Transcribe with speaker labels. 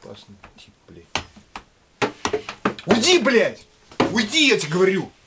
Speaker 1: Опасный тип, блядь. Уйди, блядь! Уйди, я тебе говорю!